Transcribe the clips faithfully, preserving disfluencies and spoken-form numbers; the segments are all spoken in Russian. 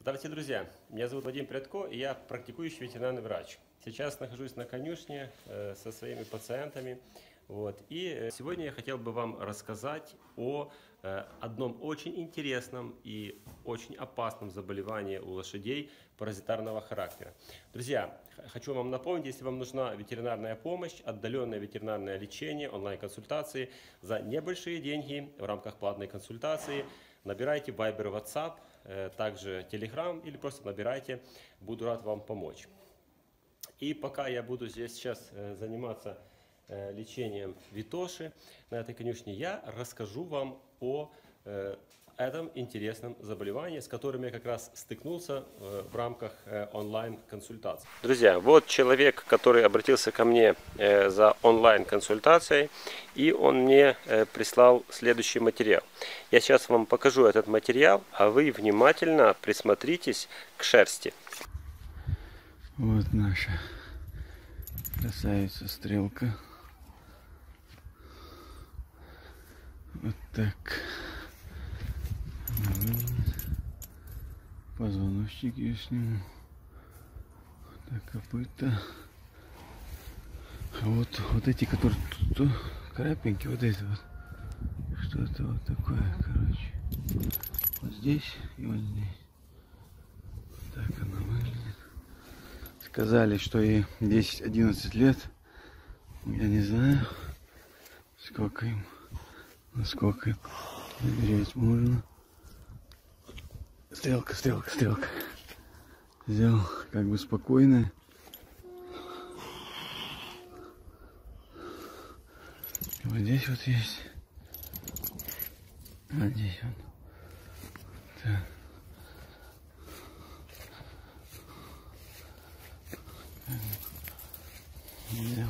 Здравствуйте, друзья! Меня зовут Вадим Прядко, и я практикующий ветеринарный врач. Сейчас нахожусь на конюшне э, со своими пациентами. Вот. И сегодня я хотел бы вам рассказать о э, одном очень интересном и очень опасном заболевании у лошадей паразитарного характера. Друзья, хочу вам напомнить, если вам нужна ветеринарная помощь, отдаленное ветеринарное лечение, онлайн-консультации за небольшие деньги в рамках платной консультации, набирайте Viber, WhatsApp, также Telegram или просто набирайте, буду рад вам помочь. И пока я буду здесь сейчас заниматься лечением Витоши на этой конюшне, я расскажу вам о этом интересном заболевании, с которым я как раз стыкнулся в рамках онлайн-консультаций. Друзья, вот человек, который обратился ко мне за онлайн-консультацией, и он мне прислал следующий материал. Я сейчас вам покажу этот материал, а вы внимательно присмотритесь к шерсти. Вот наша красавица Стрелка. Вот так. Позвоночник я сниму. Вот так, копыта. А вот, вот эти, которые тут, тут крапинки, вот эти вот. Что-то вот такое, короче. Вот здесь и вот здесь. Вот так она выглядит. Сказали, что ей десять-одиннадцать лет. Я не знаю, сколько им, насколько им доверять можно. Стрелка, стрелка, стрелка. Взял как бы спокойно. Вот здесь вот есть. А здесь вот. Так. Взял.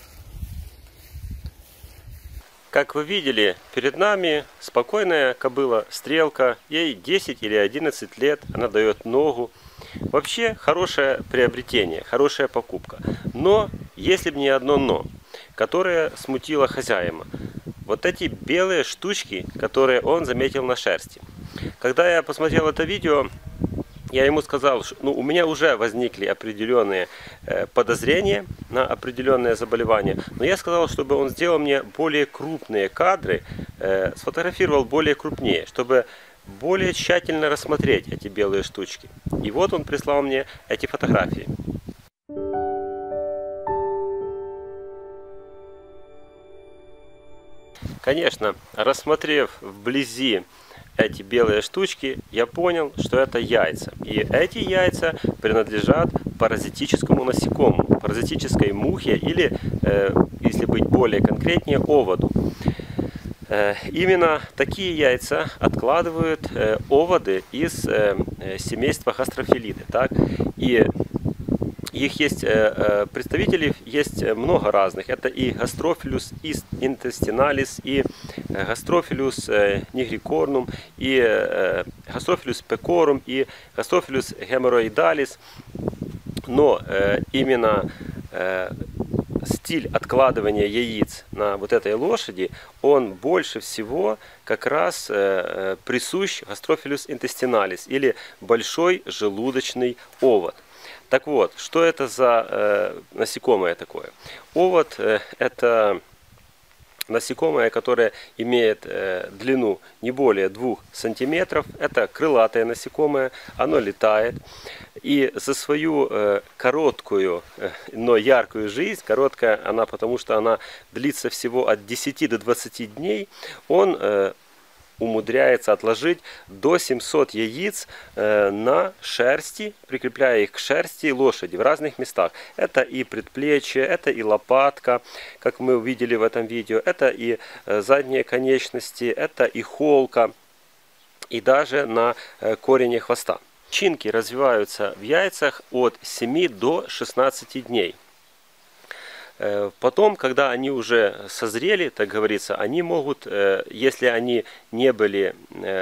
Как вы видели, перед нами спокойная кобыла Стрелка, ей десять или одиннадцать лет, она дает ногу. Вообще хорошее приобретение, хорошая покупка. Но, если бы не одно но, которое смутило хозяина, вот эти белые штучки, которые он заметил на шерсти. Когда я посмотрел это видео, я ему сказал, что ну, у меня уже возникли определенные э, подозрения на определенное заболевание, но я сказал, чтобы он сделал мне более крупные кадры, э, сфотографировал более крупнее, чтобы более тщательно рассмотреть эти белые штучки. И вот он прислал мне эти фотографии. Конечно, рассмотрев вблизи эти белые штучки, я понял, что это яйца. И эти яйца принадлежат паразитическому насекомому, паразитической мухе или, э, если быть более конкретнее, оводу. Э, именно такие яйца откладывают э, оводы из э, семейства гастрофилиды. Так? И их есть, э, представителей есть много разных. Это и гастрофилус интестиналис, и гастрофилус нигрикорнум, и гастрофилус пекорум, и гастрофилус геморроидалис. Но э, именно э, стиль откладывания яиц на вот этой лошади, он больше всего как раз э, присущ гастрофилус интестиналис, или большой желудочный овод. Так вот, что это за э, насекомое такое? Овод э, это насекомое, которое имеет э, длину не более двух сантиметров. Это крылатое насекомое, оно летает. И за свою э, короткую, э, но яркую жизнь, короткая она, потому что она длится всего от десяти до двадцати дней, он э, умудряется отложить до семисот яиц э, на шерсти, прикрепляя их к шерсти лошади в разных местах. Это и предплечье, это и лопатка, как мы увидели в этом видео, это и э, задние конечности, это и холка, и даже на э, корени хвоста. Личинки развиваются в яйцах от семи до шестнадцати дней. Потом, когда они уже созрели, так говорится, они могут, если они не были,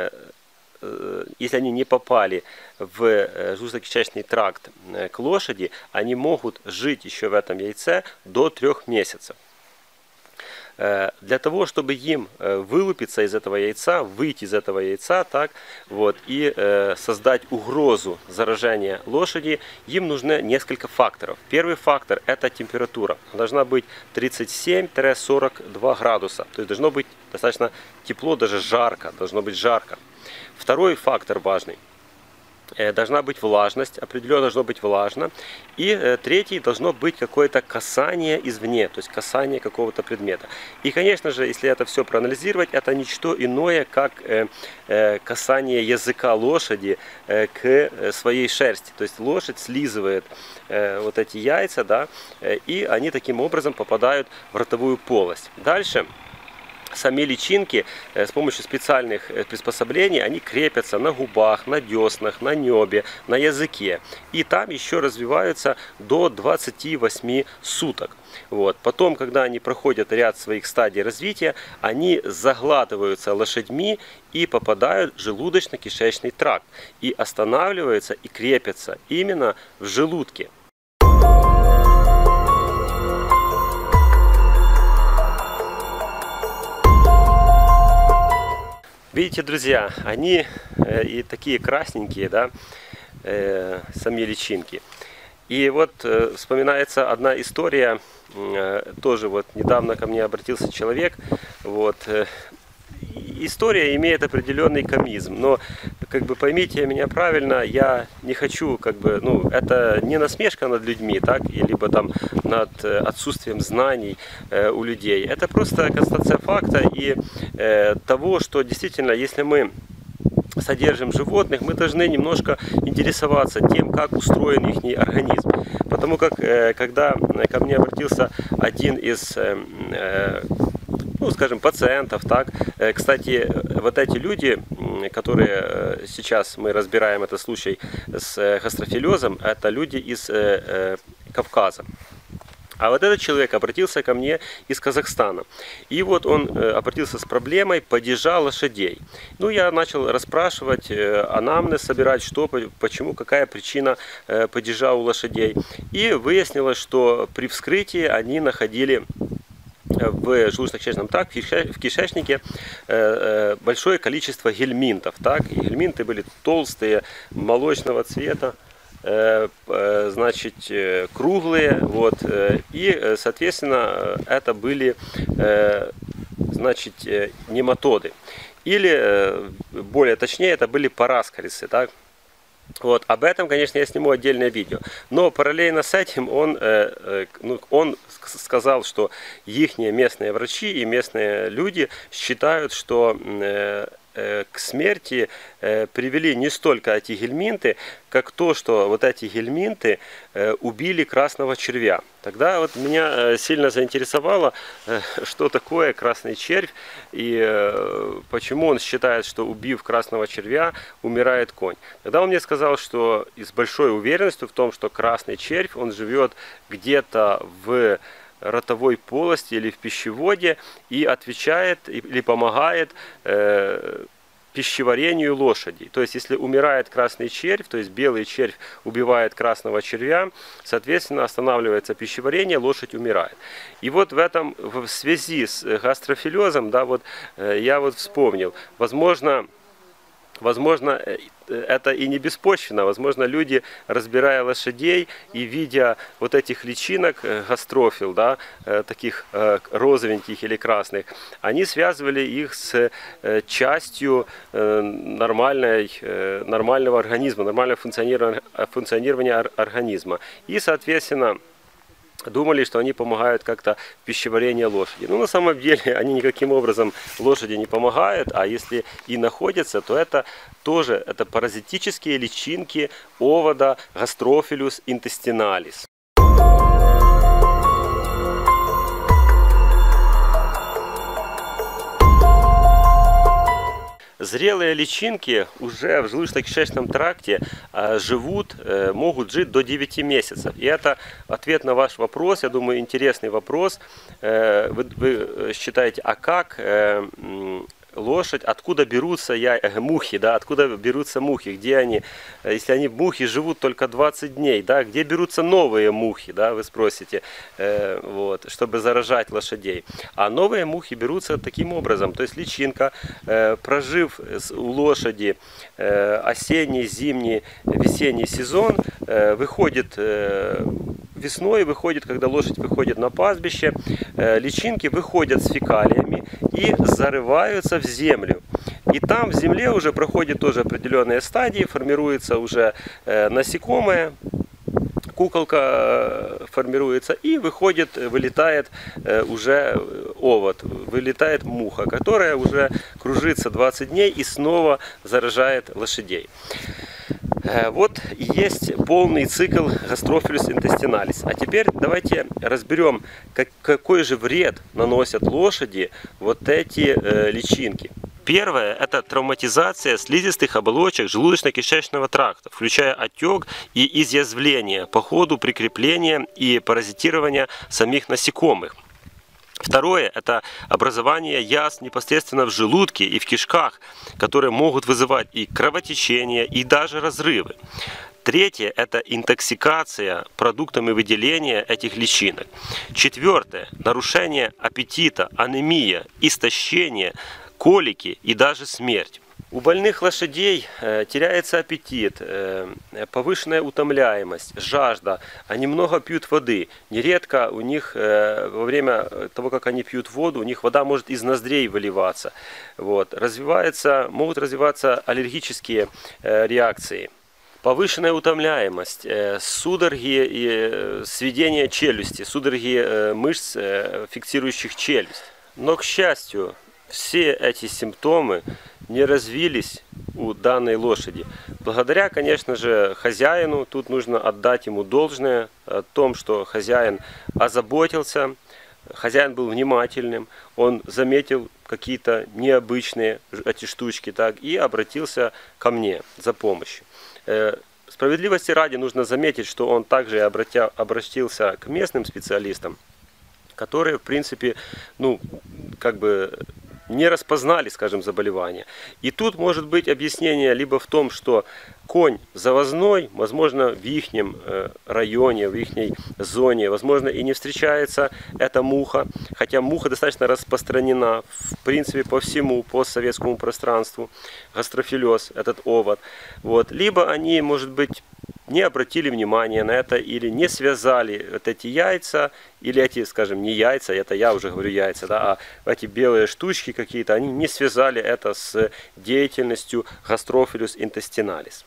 если они не попали в желудочно-кишечный тракт к лошади, они могут жить еще в этом яйце до трех месяцев. для того, чтобы им вылупиться из этого яйца, выйти из этого яйца, так, вот, и создать угрозу заражения лошади, им нужно несколько факторов. Первый фактор – это температура. Должна быть тридцать семь — сорок два градуса, то есть должно быть достаточно тепло, даже жарко, должно быть жарко. Второй фактор важный. Должна быть влажность, определенно должно быть влажно. И э, третий, должно быть какое-то касание извне, то есть касание какого-то предмета. И, конечно же, если это все проанализировать, это ничто иное, как э, э, касание языка лошади э, к своей шерсти. То есть лошадь слизывает э, вот эти яйца, да, э, и они таким образом попадают в ротовую полость. Дальше. Сами личинки с помощью специальных приспособлений, они крепятся на губах, на деснах, на небе, на языке. И там еще развиваются до двадцати восьми суток. Вот. Потом, когда они проходят ряд своих стадий развития, они заглатываются лошадьми и попадают в желудочно-кишечный тракт. И останавливаются и крепятся именно в желудке. Видите, друзья, они э, и такие красненькие, да, э, сами личинки. И вот э, вспоминается одна история, э, тоже вот недавно ко мне обратился человек, вот, э, история имеет определенный комизм, но, как бы, поймите меня правильно, я не хочу, как бы, ну, это не насмешка над людьми, так, и либо там над отсутствием знаний э, у людей. Это просто констатация факта и э, того, что действительно, если мы содержим животных, мы должны немножко интересоваться тем, как устроен их организм. Потому как, э, когда ко мне обратился один из э, э, ну, скажем, пациентов, так. Кстати, вот эти люди, которые сейчас мы разбираем этот случай с гастрофилезом, это люди из Кавказа. А вот этот человек обратился ко мне из Казахстана. И вот он обратился с проблемой падежа лошадей. Ну, я начал расспрашивать, анамнез собирать, что, почему, какая причина падежа у лошадей. И выяснилось, что при вскрытии они находили в желудочно-кишечном тракте, в кишечнике большое количество гельминтов. Так? И гельминты были толстые, молочного цвета, значит, круглые. Вот, и, соответственно, это были, значит, нематоды. Или, более точнее, это были параскарисы. Так? Вот, об этом, конечно, я сниму отдельное видео. Но параллельно с этим он, э, э, ну, он сказал, что их местные врачи и местные люди считают, что э, э, к смерти э, привели не столько эти гельминты, как то, что вот эти гельминты э, убили красного червя. Тогда вот меня э, сильно заинтересовало, э, что такое красный червь и э, почему он считает, что убив красного червя, умирает конь. Тогда он мне сказал, что и с большой уверенностью в том, что красный червь, он живет где-то в ротовой полости или в пищеводе и отвечает или помогает э, пищеварению лошади. То есть, если умирает красный червь, то есть белый червь убивает красного червя, соответственно, останавливается пищеварение, лошадь умирает. И вот в этом, в связи с гастрофилезом, да, вот э, я вот вспомнил, возможно, возможно, это и не беспочвенно. Возможно, люди, разбирая лошадей и видя вот этих личинок гастрофил, да, таких розовеньких или красных, они связывали их с частью нормальной, нормального организма, нормального функционирования, функционирования организма. И, соответственно, думали, что они помогают как-то в пищеварении лошади. Но на самом деле они никаким образом лошади не помогают, а если и находятся, то это тоже это паразитические личинки овода Gastrophilus intestinalis. Зрелые личинки уже в желудочно-кишечном тракте э, живут, э, могут жить до девяти месяцев. И это ответ на ваш вопрос, я думаю, интересный вопрос. Э, вы, вы считаете, а как, э, лошадь, откуда берутся я, э, мухи, да, откуда берутся мухи, где они, если они мухи живут только двадцать дней, да, где берутся новые мухи, да, вы спросите, э, вот, чтобы заражать лошадей. А новые мухи берутся таким образом, то есть личинка, э, прожив у лошади э, осенний, зимний, весенний сезон, э, выходит э, весной, выходит, когда лошадь выходит на пастбище, э, личинки выходят с фекалиями и зарываются в землю. И там в земле уже проходит тоже определенные стадии, формируется уже э, насекомое, куколка э, формируется и выходит, вылетает э, уже овод, вылетает муха, которая уже кружится двадцать дней и снова заражает лошадей. Вот есть полный цикл Gastrophilus intestinalis. А теперь давайте разберем, как, какой же вред наносят лошади вот эти э, личинки. Первое – это травматизация слизистых оболочек желудочно-кишечного тракта, включая отек и изъязвление по ходу прикрепления и паразитирования самих насекомых. Второе – это образование язв непосредственно в желудке и в кишках, которые могут вызывать и кровотечение, и даже разрывы. Третье – это интоксикация продуктами выделения этих личинок. Четвертое – нарушение аппетита, анемия, истощение, колики и даже смерть. У больных лошадей э, теряется аппетит, э, повышенная утомляемость, жажда, они много пьют воды. Нередко у них э, во время того, как они пьют воду, у них вода может из ноздрей выливаться. Вот. Развивается, могут развиваться аллергические э, реакции. Повышенная утомляемость, э, судороги и э, сведение челюсти, судороги э, мышц, э, фиксирующих челюсть. Но, к счастью, все эти симптомы не развились у данной лошади. Благодаря, конечно же, хозяину, тут нужно отдать ему должное о том, что хозяин озаботился, хозяин был внимательным, он заметил какие-то необычные эти штучки, так, и обратился ко мне за помощью. Справедливости ради нужно заметить, что он также обратя, обратился к местным специалистам, которые, в принципе, ну, как бы не распознали, скажем, заболевание. И тут может быть объяснение либо в том, что конь завозной, возможно, в их районе, в их зоне, возможно, и не встречается эта муха, хотя муха достаточно распространена, в принципе, по всему постсоветскому пространству, гастрофилез, этот овод. Вот. Либо они, может быть, не обратили внимания на это или не связали вот эти яйца, или эти, скажем, не яйца, это я уже говорю яйца, да, а эти белые штучки какие-то, они не связали это с деятельностью Gastrophilus intestinalis.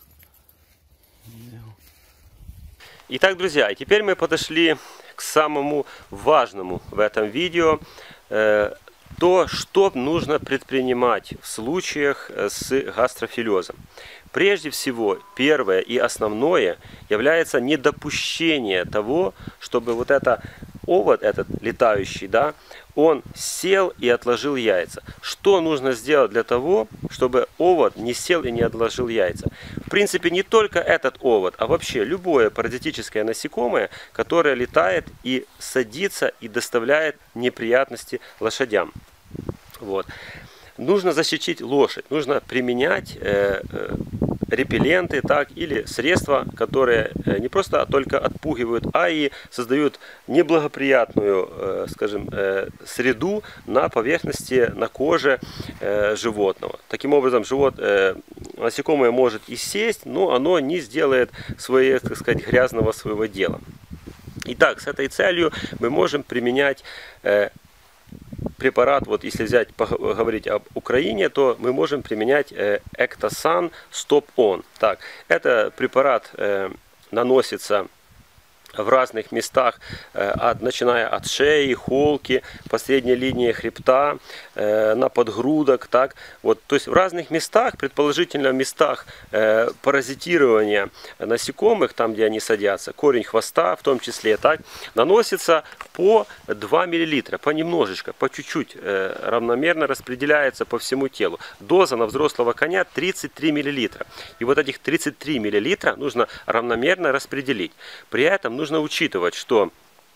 Итак, друзья, теперь мы подошли к самому важному в этом видео, э, то, что нужно предпринимать в случаях с гастрофилезом. Прежде всего, первое и основное является недопущение того, чтобы вот это овод, этот летающий, да, он сел и отложил яйца. Что нужно сделать для того, чтобы овод не сел и не отложил яйца? В принципе, не только этот овод, а вообще любое паразитическое насекомое, которое летает и садится и доставляет неприятности лошадям. Вот. Нужно защитить лошадь, нужно применять э, э, репелленты, так, или средства, которые не просто только отпугивают, а и создают неблагоприятную, э, скажем, э, среду на поверхности, на коже э, животного. Таким образом, живот, э, насекомое может и сесть, но оно не сделает своего, так сказать, грязного своего дела. Итак, с этой целью мы можем применять э, препарат, вот если взять, поговорить об Украине, то мы можем применять Ectosan Stop-On. Так, это препарат э, наносится в разных местах, э, от, начиная от шеи, холки, по средней линии хребта, э, на подгрудок, так, вот, то есть в разных местах, предположительно в местах э, паразитирования насекомых, там где они садятся, корень хвоста в том числе, так, наносится по два миллилитра, понемножечко, по чуть-чуть, э, равномерно распределяется по всему телу. Доза на взрослого коня тридцать три миллилитра. И вот этих тридцать три миллилитра нужно равномерно распределить. При этом нужно учитывать, что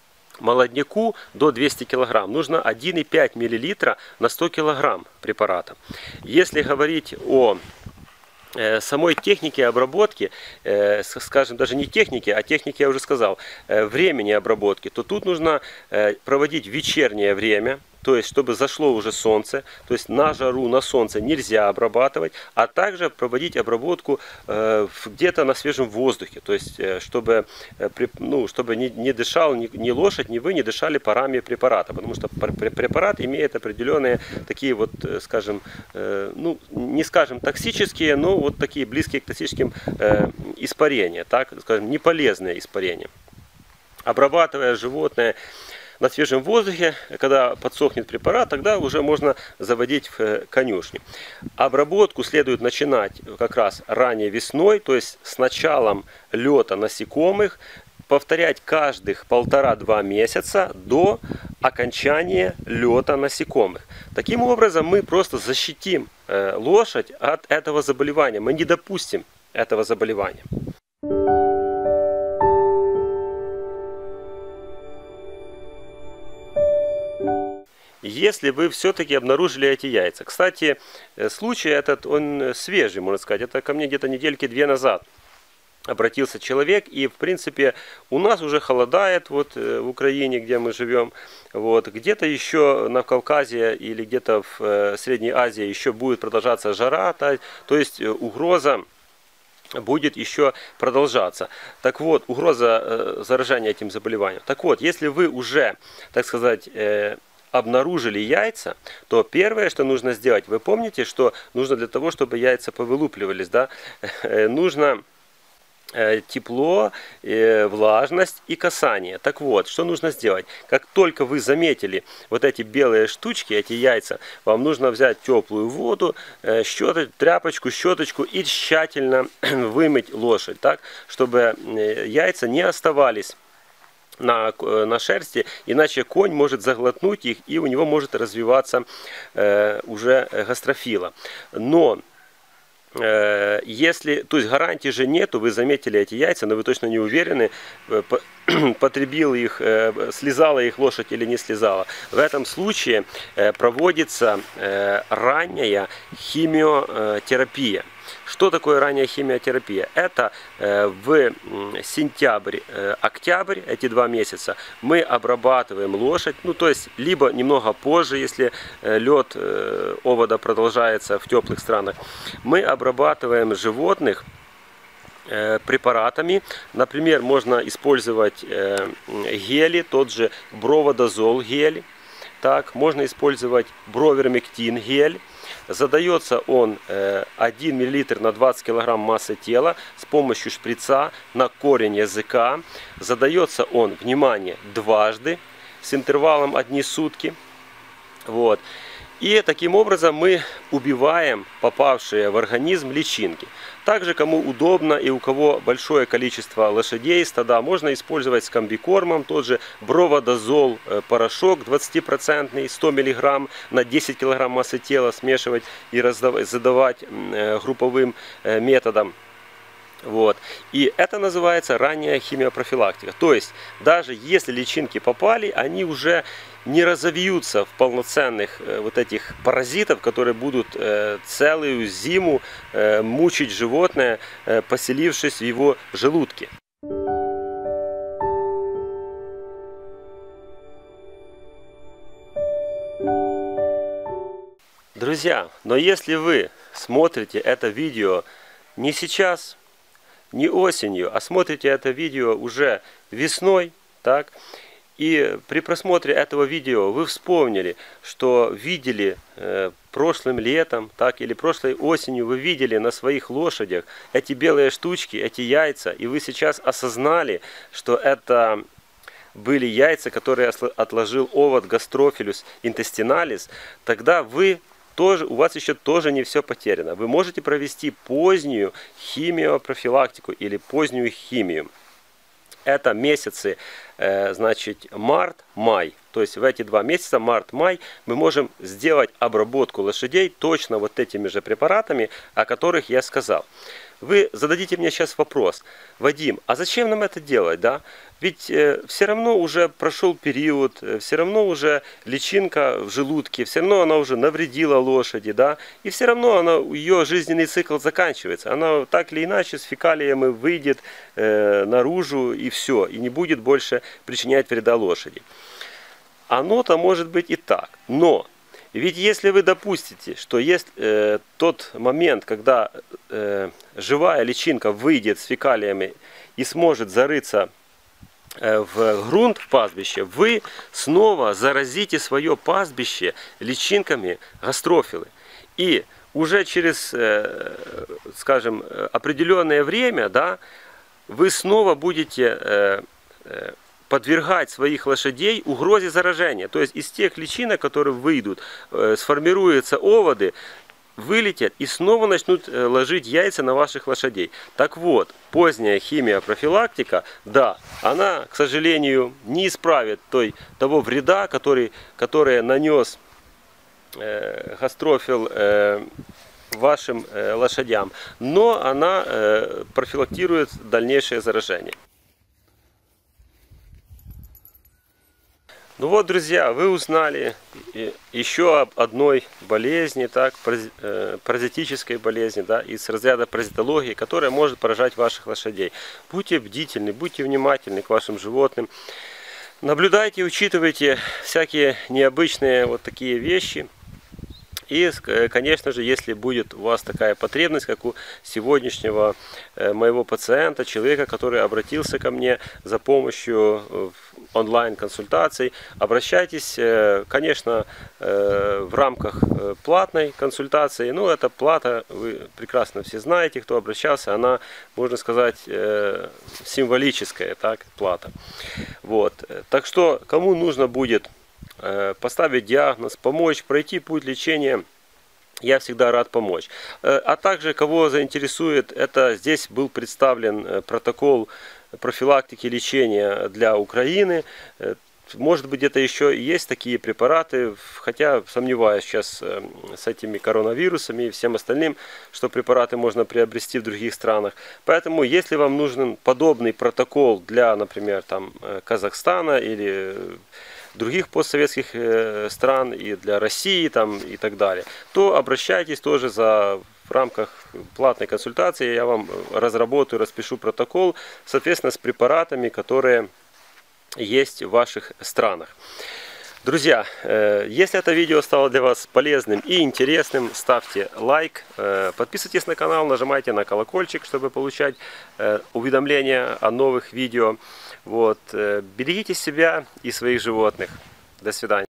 молодняку до двухсот килограмм нужно один и пять миллилитра на сто килограмм препарата. Если говорить о самой технике обработки, скажем, даже не техники, а технике я уже сказал, времени обработки, то тут нужно проводить вечернее время, то есть чтобы зашло уже солнце, то есть на жару, на солнце нельзя обрабатывать, а также проводить обработку где-то на свежем воздухе, то есть чтобы, ну, чтобы не, не дышал ни, ни лошадь, ни вы не дышали парами препарата, потому что препарат имеет определенные такие вот, скажем, ну не скажем токсические, но вот такие близкие к токсическим испарения, так скажем, неполезные испарения. Обрабатывая животное на свежем воздухе, когда подсохнет препарат, тогда уже можно заводить в конюшне. Обработку следует начинать как раз ранее весной, то есть с началом лета насекомых, повторять каждых полтора-два месяца до окончания лета насекомых. Таким образом мы просто защитим лошадь от этого заболевания, мы не допустим этого заболевания. Если вы все-таки обнаружили эти яйца. Кстати, случай этот, он свежий, можно сказать. Это ко мне где-то недельки две назад обратился человек. И, в принципе, у нас уже холодает вот, в Украине, где мы живем. Вот. Где-то еще на Кавказе или где-то в Средней Азии еще будет продолжаться жара. То есть угроза будет еще продолжаться. Так вот, угроза заражения этим заболеванием. Так вот, если вы уже, так сказать, обнаружили яйца, то первое, что нужно сделать, вы помните, что нужно для того, чтобы яйца повылупливались, да, нужно тепло, влажность и касание. Так вот, что нужно сделать? Как только вы заметили вот эти белые штучки, эти яйца, вам нужно взять теплую воду, щеточку, тряпочку, щеточку и тщательно вымыть лошадь, так, чтобы яйца не оставались На, на шерсти, иначе конь может заглотнуть их, и у него может развиваться э, уже гастрофила. Но э, если, то есть гарантии же нету, вы заметили эти яйца, но вы точно не уверены, э, по, потребила их, э, слезала их лошадь или не слезала. В этом случае э, проводится э, ранняя химиотерапия. Что такое ранняя химиотерапия? Это э, в сентябрь, э, октябрь, эти два месяца, мы обрабатываем лошадь, ну то есть либо немного позже, если э, лед э, овода продолжается в теплых странах, мы обрабатываем животных э, препаратами. Например, можно использовать э, гели, тот же броводазол гель, так, можно использовать бровермектин гель. Задается он один миллилитр на двадцать килограмм массы тела с помощью шприца на корень языка. Задается он, внимание, дважды с интервалом одни сутки. Вот. И таким образом мы убиваем попавшие в организм личинки. Также, кому удобно и у кого большое количество лошадей, стада, можно использовать с комбикормом тот же броводазол порошок двадцатипроцентный, сто миллиграмм на десять килограмм массы тела, смешивать и раздавать, задавать групповым методом. Вот. И это называется ранняя химиопрофилактика. То есть, даже если личинки попали, они уже не разовьются в полноценных э, вот этих паразитов, которые будут э, целую зиму э, мучить животное, э, поселившись в его желудке. Друзья, но если вы смотрите это видео не сейчас, не осенью, а смотрите это видео уже весной, так, и при просмотре этого видео вы вспомнили, что видели э, прошлым летом, так, или прошлой осенью вы видели на своих лошадях эти белые штучки, эти яйца, и вы сейчас осознали, что это были яйца, которые отложил овод Gastrophilus intestinalis, тогда вы тоже, у вас еще тоже не все потеряно. Вы можете провести позднюю химиопрофилактику или позднюю химию. Это месяцы значит, март-май. То есть в эти два месяца, март-май, мы можем сделать обработку лошадей точно вот этими же препаратами, о которых я сказал. Вы зададите мне сейчас вопрос: Вадим, а зачем нам это делать, да? Ведь э, все равно уже прошел период, э, все равно уже личинка в желудке, все равно она уже навредила лошади, да? И все равно она, ее жизненный цикл заканчивается. Она так или иначе с фекалиями выйдет э, наружу и все, и не будет больше причинять вреда лошади. Оно-то может быть и так, но ведь если вы допустите, что есть э, тот момент, когда э, живая личинка выйдет с фекалиями и сможет зарыться э, в грунт в пастбище, вы снова заразите свое пастбище личинками гастрофилы. И уже через, э, скажем, определенное время, да, вы снова будете э, э, подвергать своих лошадей угрозе заражения. То есть из тех личинок, которые выйдут, э, сформируются оводы, вылетят и снова начнут э, ложить яйца на ваших лошадей. Так вот, поздняя химиопрофилактика, да, она, к сожалению, не исправит той, того вреда, который, который нанес э, гастрофил э, вашим э, лошадям, но она э, профилактирует дальнейшее заражение. Ну вот, друзья, вы узнали еще об одной болезни, так, паразитической болезни, да, из разряда паразитологии, которая может поражать ваших лошадей. Будьте бдительны, будьте внимательны к вашим животным. Наблюдайте, учитывайте всякие необычные вот такие вещи. И, конечно же, если будет у вас такая потребность, как у сегодняшнего моего пациента, человека, который обратился ко мне за помощью онлайн-консультаций, обращайтесь, конечно, в рамках платной консультации. Ну, эта плата, вы прекрасно все знаете, кто обращался, она, можно сказать, символическая, так, плата. Вот. Так что, кому нужно будет поставить диагноз, помочь, пройти путь лечения, я всегда рад помочь. А также, кого заинтересует, это здесь был представлен протокол профилактики лечения для Украины. Может быть, где-то еще есть такие препараты, хотя сомневаюсь сейчас с этими коронавирусами и всем остальным, что препараты можно приобрести в других странах. Поэтому, если вам нужен подобный протокол для, например, там, Казахстана или других постсоветских стран, и для России там, и так далее, то обращайтесь тоже за, в рамках платной консультации, я вам разработаю, распишу протокол, соответственно, с препаратами, которые есть в ваших странах. Друзья, если это видео стало для вас полезным и интересным, ставьте лайк, подписывайтесь на канал, нажимайте на колокольчик, чтобы получать уведомления о новых видео. Вот. Берегите себя и своих животных. До свидания.